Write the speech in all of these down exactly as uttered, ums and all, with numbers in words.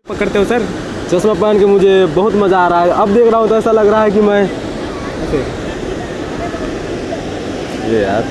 पकड़ते हो सर? चश्मा पहन के मुझे बहुत मज़ा आ रहा है। अब देख रहा हूँ तो ऐसा लग रहा है कि मैं ये यार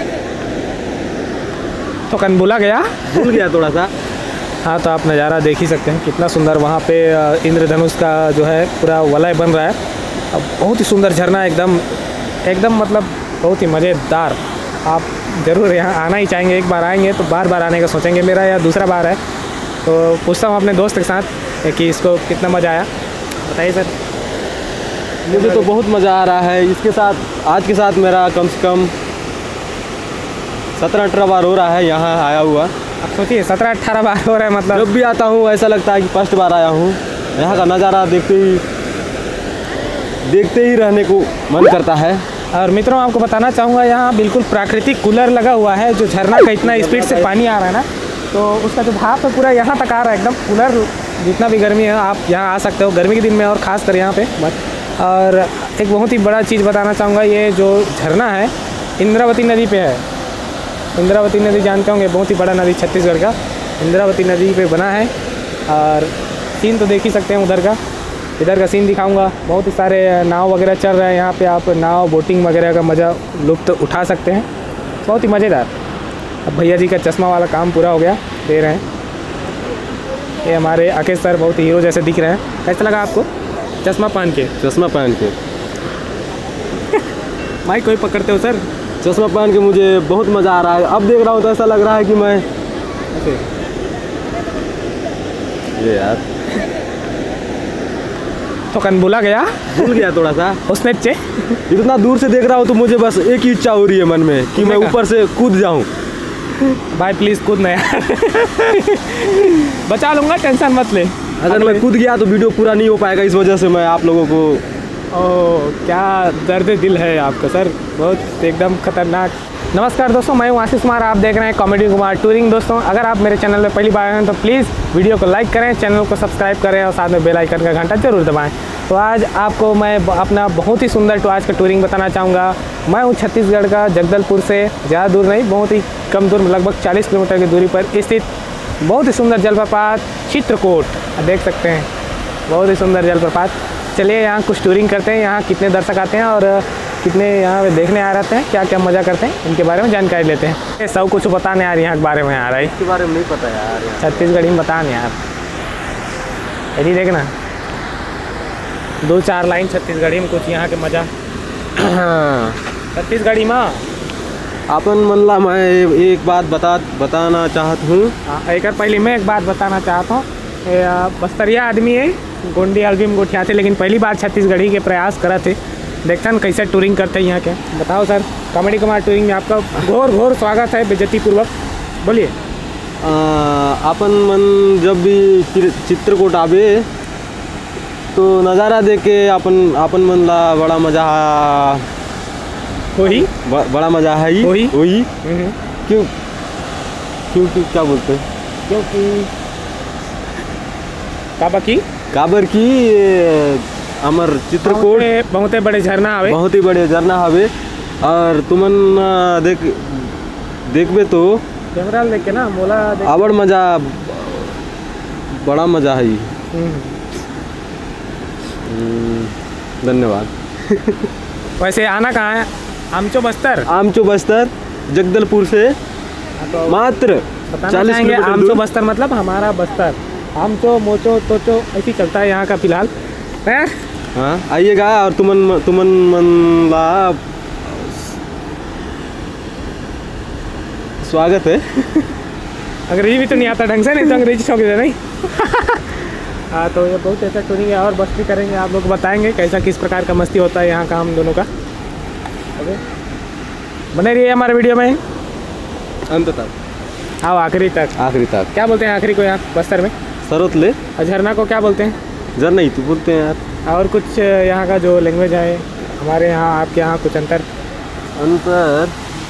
तो कन भूला गया भूल गया थोड़ा सा। हाँ, तो आप नज़ारा देख ही सकते हैं कितना सुंदर वहाँ पे इंद्रधनुष का जो है पूरा वलय बन रहा है। अब बहुत ही सुंदर झरना, एकदम एकदम मतलब बहुत ही मज़ेदार। आप ज़रूर यहाँ आना ही चाहेंगे। एक बार आएंगे तो बार बार आने का सोचेंगे। मेरा यह दूसरा बार है, तो पूछता हूँ अपने दोस्त के साथ कि इसको कितना मज़ा आया। बताइए सर। मुझे तो बहुत मज़ा आ रहा है इसके साथ। आज के साथ मेरा कम से कम सत्रह अठारह बार हो रहा है यहाँ आया हुआ। अब सोचिए सत्रह अट्ठारह बार हो रहा है। मतलब जब भी आता हूँ ऐसा लगता है कि फर्स्ट बार आया हूँ। यहाँ का नज़ारा देखते ही देखते ही रहने को मन करता है। और मित्रों, आपको बताना चाहूँगा यहाँ बिल्कुल प्राकृतिक कूलर लगा हुआ है। जो झरना का इतना स्पीड से पानी आ रहा है ना, तो उसका जो भाप है पूरा यहाँ तक आ रहा है। एकदम कूलर, जितना भी गर्मी है आप यहाँ आ सकते हो गर्मी के दिन में, और ख़ास कर यहाँ पे मत। और एक बहुत ही बड़ा चीज़ बताना चाहूँगा, ये जो झरना है इंद्रावती नदी पे है। इंद्रावती नदी जानते होंगे, बहुत ही बड़ा नदी छत्तीसगढ़ का इंद्रावती नदी पे बना है। और सीन तो देख ही सकते हैं उधर का। इधर का सीन दिखाऊंगा। बहुत ही सारे नाव वगैरह चल रहे हैं यहाँ पे। आप नाव बोटिंग वगैरह का मज़ा लुत्फ़ उठा सकते हैं। बहुत ही मज़ेदार। अब भैया जी का चश्मा वाला काम पूरा हो गया, दे रहे हैं। ये हमारे अकेश सर बहुत ही हीरो जैसे दिख रहे हैं। कैसा लगा आपको चश्मा पहन के? चश्मा पहन के माइक कोई पकड़ते हो सर? चश्मा पहन के मुझे बहुत मज़ा आ रहा है। अब देख रहा हूँ तो ऐसा लग रहा है कि मैं ये यार तो कन भूला गया भूल गया थोड़ा सा उसने चे इतना दूर से देख रहा हूँ तो मुझे बस एक ही इच्छा हो रही है मन में कि मैं ऊपर से कूद जाऊँ। भाई प्लीज़ कूद नहीं यार बचा लूँगा, टेंशन मत ले। अगर मैं कूद गया तो वीडियो पूरा नहीं हो पाएगा, इस वजह से मैं आप लोगों को। ओह, क्या दर्द दिल है आपका सर, बहुत एकदम खतरनाक। नमस्कार दोस्तों, मैं हूँ आशीष कुमार। आप देख रहे हैं कॉमेडी कुमार टूरिंग। दोस्तों, अगर आप मेरे चैनल में पहली बार आए हैं तो प्लीज़ वीडियो को लाइक करें, चैनल को सब्सक्राइब करें और साथ में बेल आइकन का घंटा जरूर दबाएं। तो आज आपको मैं अपना बहुत ही सुंदर टू आज का टूरिंग बताना चाहूँगा। मैं हूँ छत्तीसगढ़ का जगदलपुर से, ज़्यादा दूर नहीं, बहुत ही कम दूर, लगभग चालीस किलोमीटर की दूरी पर स्थित बहुत ही सुंदर जलप्रपात चित्रकूट देख सकते हैं। बहुत ही सुंदर जलप्रपात। चलिए यहाँ कुछ टूरिंग करते हैं। यहाँ कितने दर्शक आते हैं और कितने यहाँ पे देखने आ रहते हैं, क्या क्या मज़ा करते हैं, इनके बारे में जानकारी लेते हैं। सब कुछ बताने यार यहाँ के बारे में आ रहा है। इसके बारे में नहीं पता यार, छत्तीसगढ़ी में बता नहीं यार। यदि देखना दो चार लाइन छत्तीसगढ़ी में कुछ यहाँ के मज़ा। छत्तीसगढ़ी में अपन मनला मैं एक बात बता बताना चाहता हूँ। एक पहले मैं एक बात बताना चाहता हूँ। बस्तरिया आदमी है, गोंडी हल्दी में गोठियाते, लेकिन पहली बार छत्तीसगढ़ी के प्रयास करा थे। देखते हैं कैसे टूरिंग करते हैं यहाँ के। बताओ सर, कॉमेडी कुमार टूरिंग में आपका घोर घोर स्वागत है, बेइज्जती पूर्वक। बोलिए। अपन मन जब भी चित्रकूट आवे तो नज़ारा देख के अपन अपन मन ला बड़ा मज़ा वही बड़ा मज़ा है ही वही वही क्यों क्योंकि क्या बोलते हैं, क्योंकि काबा की काबर की अमर चित्रकूट बहुत बड़े झरना हवे, बहुत ही बड़े झरना हवे। और तुमन देख देखबे तो कैमरा देख के ना मोला आबड़ मज़ा, बड़ा मज़ा है। धन्यवाद। वैसे आना कहाँ है? आमचो बस्तर। आमचो बस्तर जगदलपुर से तो मात्र चालीस किलोमीटर। आमचो बस्तर मतलब हमारा बस्तर। आमचो मोचो तोचो ऐसी चलता है यहाँ का फिलहाल। हाँ, आइएगा और तुमन तुमन मन ला स्वागत है। अंग्रेजी भी तो नहीं आता ढंग से, नहीं तो अंग्रेजी शौक है नहीं। हाँ, तो ये बहुत ऐसा टूरिंग है और मस्ती करेंगे, आप लोग बताएंगे कैसा किस प्रकार का मस्ती होता है यहाँ का हम दोनों का। ओके, बने रहिए हमारे वीडियो में अंत तक। हाँ, आखिरी तक। आखिरी तक क्या बोलते हैं आखिरी को यहाँ बस्तर में? सरोतले। झरना को क्या बोलते हैं? झरना ही तो बोलते हैं यार। और कुछ यहाँ का जो लैंग्वेज है हमारे यहाँ आपके यहाँ कुछ अंतर अंतर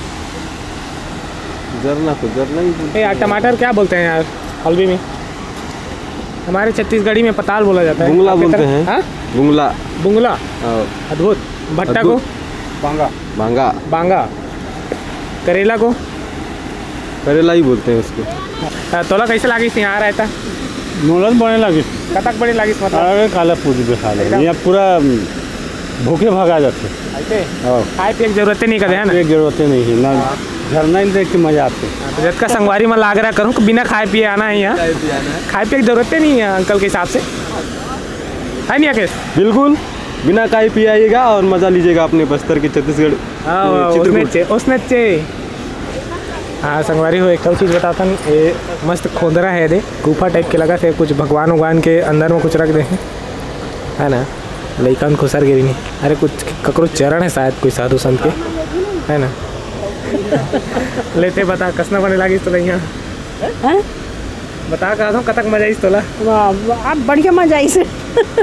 झरना को झरना ही बोलते हैं। टमाटर क्या बोलते हैं यार हल्दी में? हमारे छत्तीसगढ़ी में पताल बोला जाता है। बुंगला बोलते हैं। हाँ, बुंगला बुंगला। अद्भुत। भट्टा को बांगा बांगा बांगा। करेला को करेला ही बोलते हैं उसको। तोला कैसे लागी यहाँ रहता मोलत बने लगी कतक बड़ी लगी मतलब अरे काला पूजी पे खा ले यहाँ पूरा भूखे भगा जाते ऐसे हाँ खाए पिए की जरूरत नहीं करे है ना एक जरूरत नहीं है ना झरना ही देख के मजा आते जब का संगवारी में लाग रहा करूँ कि बिना खाए पिए आना है यहाँ खाए पिए की जरूरत नहीं है अंकल के हिसाब से है नहीं आके बिल्कुल बिना खाए पिए आइएगा और मज़ा लीजिएगा अपने बस्तर के छत्तीसगढ़ चित्रकूट। उसने चे हाँ संगवारी हो एक चीज़ बताता हूँ ये मस्त खोदरा है दे गुफा टाइप के लगा थे कुछ भगवान उगवान के अंदर में कुछ रख दे है ना लइकन खुसर गिरी नहीं अरे कुछ ककरो चरण है शायद कोई साधु संत के है ना लेते बता कसना बने लगी तो यहाँ बता कहा था कतक मजा इस तोला आप बढ़िया मजा आई से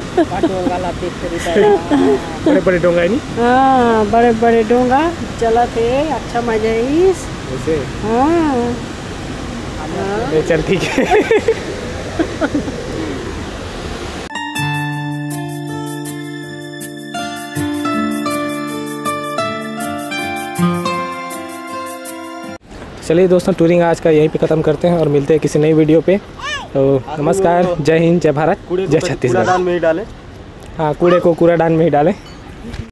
बड़े बड़े डोंगा है नहीं हाँ बड़े बड़े डोंगा चला थे अच्छा मजा आई वैसे हाँ ये चल ठीक है चलिए दोस्तों टूरिंग आज का यहीं पे ख़त्म करते हैं और मिलते हैं किसी नई वीडियो पे। तो नमस्कार, जय हिंद, जय भारत, जय छत्तीसगढ़। कूड़ादान में ही डालें। हाँ कूड़े को कूड़ादान में ही डालें।